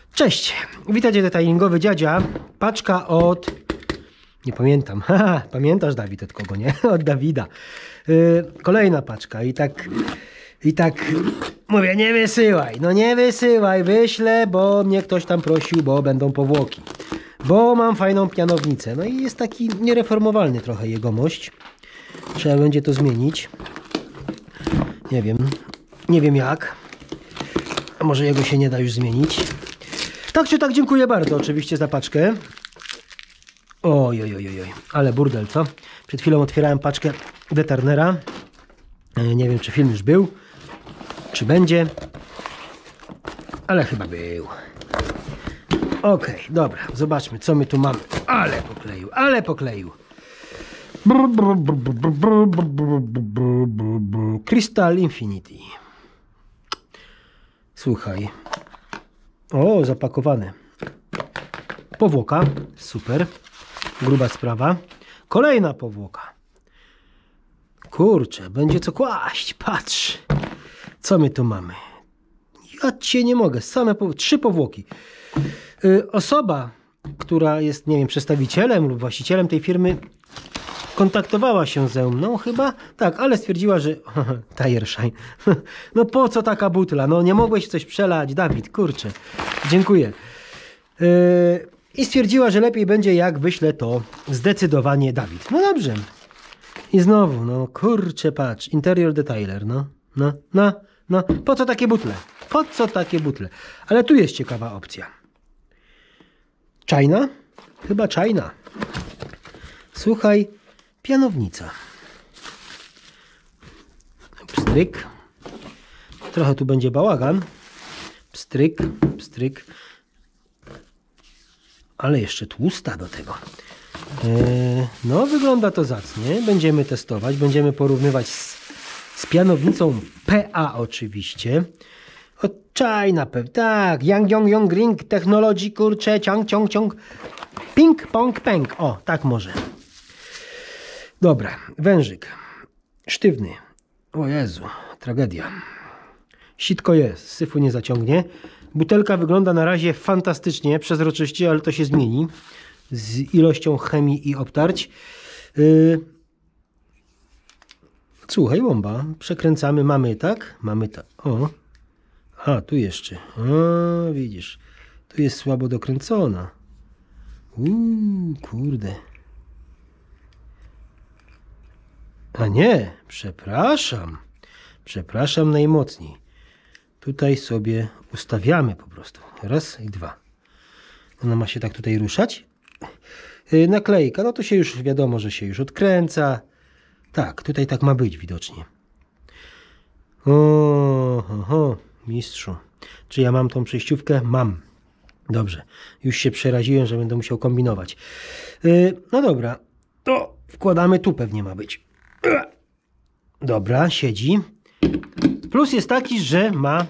Cześć, witajcie detailingowy dziadzia. Paczka od... Nie pamiętam. Haha, pamiętasz, Dawid, od kogo, nie? Od Dawida. Kolejna paczka i tak mówię, nie wysyłaj. No nie wysyłaj, wyślę, bo mnie ktoś tam prosił, bo będą powłoki. Bo mam fajną pianownicę. No i jest taki niereformowalny trochę jegomość. Trzeba będzie to zmienić. Nie wiem jak. A może jego się nie da już zmienić. Tak czy tak, dziękuję bardzo oczywiście za paczkę. Oj, ale burdel, co? Przed chwilą otwierałem paczkę Deturnera. Nie wiem, czy film już był, czy będzie, ale chyba był. Okej, dobra, zobaczmy, co my tu mamy. Ale pokleił. Crystal Infinity. Słuchaj. O, zapakowane. Powłoka, super. Gruba sprawa. Kolejna powłoka. Kurczę, będzie co kłaść. Patrz. Co my tu mamy? Ja cię nie mogę. Trzy powłoki. Osoba, która jest, nie wiem, przedstawicielem lub właścicielem tej firmy, kontaktowała się ze mną chyba. Tak, ale stwierdziła, że... Tajerszaj. No po co taka butla? No nie mogłeś coś przelać, Dawid, kurczę. Dziękuję. I stwierdziła, że lepiej będzie, jak wyślę to zdecydowanie Dawid. No dobrze. I znowu, no kurczę, patrz. Interior detailer, no. Po co takie butle? Po co takie butle? Ale tu jest ciekawa opcja. Czajna? Chyba czajna. Słuchaj, pianownica. Pstryk. Trochę tu będzie bałagan. Pstryk. Ale jeszcze tłusta do tego. No, wygląda to zacnie. Będziemy testować, będziemy porównywać z pianownicą PA oczywiście. Od China, tak. Yang Ring Technology, kurczę, ciąg. Ping, pong, pęk. O, tak może. Dobra, wężyk. Sztywny. O Jezu, tragedia. Sitko jest, syfu nie zaciągnie. Butelka wygląda na razie fantastycznie, przezroczyście, ale to się zmieni z ilością chemii i obtarć. Słuchaj, bomba. Przekręcamy, mamy tak? Mamy tak. O. A, tu jeszcze. O, widzisz. Tu jest słabo dokręcona. Kurde. A nie, przepraszam najmocniej. Tutaj sobie ustawiamy po prostu. Raz i dwa. Ona ma się tak tutaj ruszać. Naklejka, no to się już wiadomo, że się już odkręca. Tak, tutaj tak ma być widocznie. Mistrzu. Czy ja mam tą przejściówkę? Mam. Dobrze. Już się przeraziłem, że będę musiał kombinować. No dobra. To wkładamy, tu pewnie ma być. Dobra, siedzi. Plus jest taki, że ma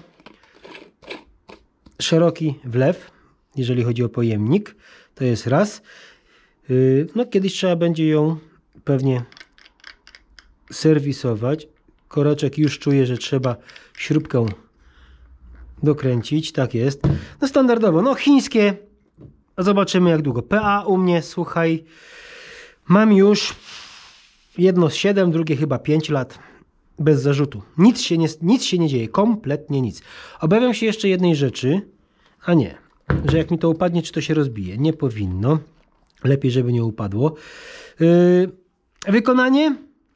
szeroki wlew, jeżeli chodzi o pojemnik. To jest raz. No kiedyś trzeba będzie ją pewnie serwisować. Koreczek już czuje, że trzeba śrubkę dokręcić. Tak jest. No standardowo. No chińskie. Zobaczymy jak długo. PA u mnie, słuchaj. Mam już jedno z 7, drugie chyba 5 lat. Bez zarzutu. Nic się nie dzieje. Kompletnie nic. Obawiam się jeszcze jednej rzeczy. A nie. Że jak mi to upadnie, czy to się rozbije. Nie powinno. Lepiej, żeby nie upadło. Wykonanie?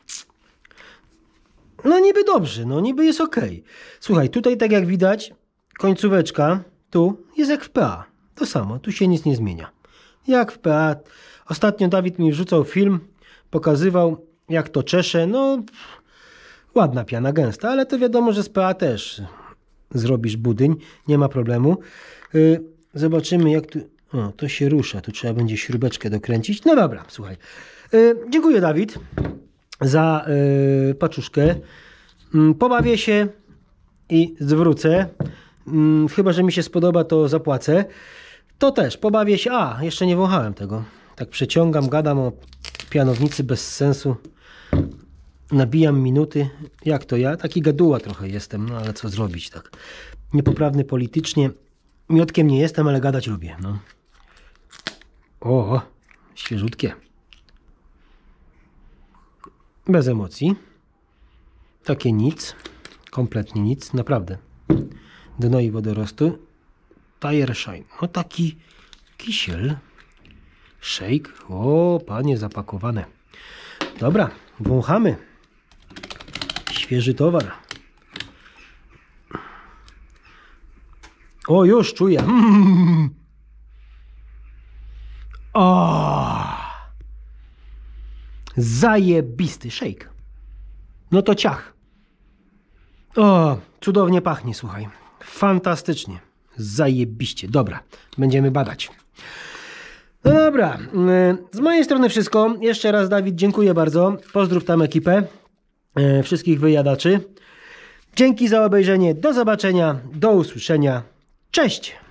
No niby dobrze. No niby jest ok. Słuchaj, tutaj tak jak widać, końcóweczka tu jest jak w PA. To samo. Tu się nic nie zmienia. Jak w PA. Ostatnio Dawid mi wrzucał film. Pokazywał jak to czesze. No... Ładna piana, gęsta, ale to wiadomo, że z PA też zrobisz budyń, nie ma problemu. Zobaczymy jak tu... O, to się rusza, tu trzeba będzie śrubeczkę dokręcić. No dobra, słuchaj. Dziękuję Dawid za paczuszkę. Pobawię się i zwrócę. Chyba, że mi się spodoba, to zapłacę. To też, pobawię się... A, jeszcze nie wąchałem tego. Tak przeciągam, gadam o pianownicy bez sensu. Nabijam minuty, jak to ja? Taki gaduła trochę jestem, no ale co zrobić tak. Niepoprawny politycznie, Miotkiem nie jestem, ale gadać lubię. No. O, świeżutkie. Bez emocji. Takie nic. Kompletnie nic. Naprawdę. Dno i wodorostu. Tire shine. No taki kisiel. Shake. O, panie, zapakowane. Dobra, wąchamy. Świeży towar. O, już czuję. O! Zajebisty shake. No to ciach. O, cudownie pachnie, słuchaj. Fantastycznie. Zajebiście. Dobra, będziemy badać. No dobra, z mojej strony wszystko. Jeszcze raz, Dawid, dziękuję bardzo. Pozdrów tam ekipę, wszystkich wyjadaczy. Dzięki za obejrzenie. Do zobaczenia, do usłyszenia. Cześć!